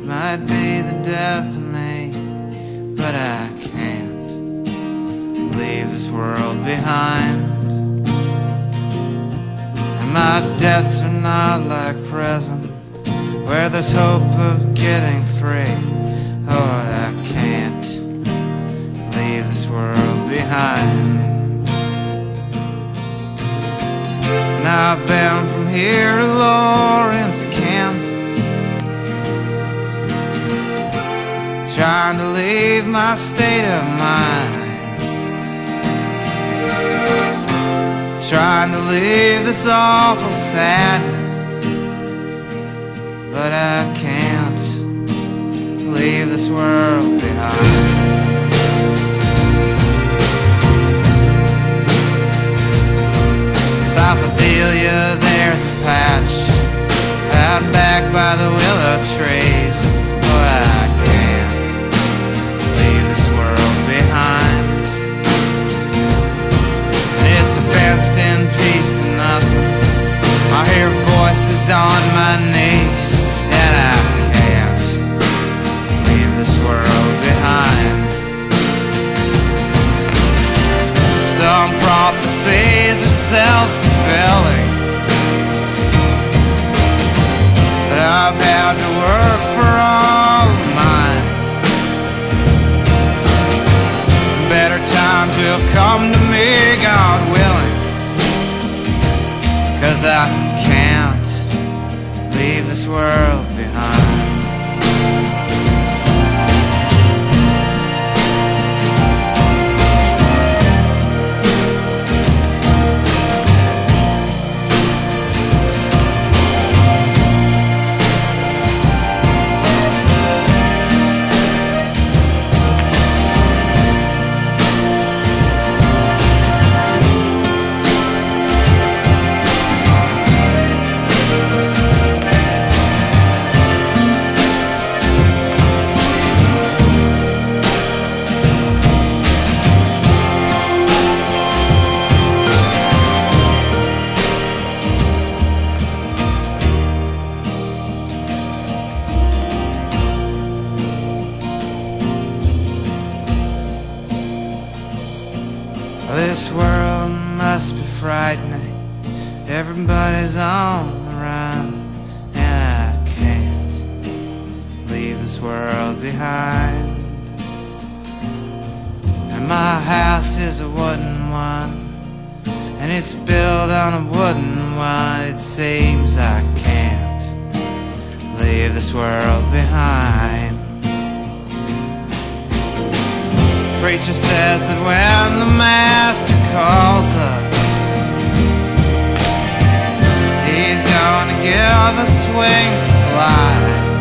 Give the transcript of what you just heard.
might be the death of me, but I can't leave this world behind. And my debts are not like prison, where there's hope of getting free. Oh, I can't leave this world behind. And I've been from here to Lawrence, Kansas, trying to leave my state of mind, trying to leave this awful sadness, but I can't leave this world behind. South of Delia, there's a patch out back by the willow trees. Oh, I can't leave this world behind. It's a fenced-in piece of nothing. I hear voices on my knees, and I can't leave this world behind. Some prophecies are self-fulfilling, but I've had to work for all of mine. Better times will come to me, God willing, 'cause I can't leave this world behind. This world must be frightening. Everybody's on the run, and I can't leave this world behind. And my house is a wooden one, and it's built on a wooden one. It seems I can't leave this world behind. Preacher says that when the master calls us, he's gonna give us wings to fly.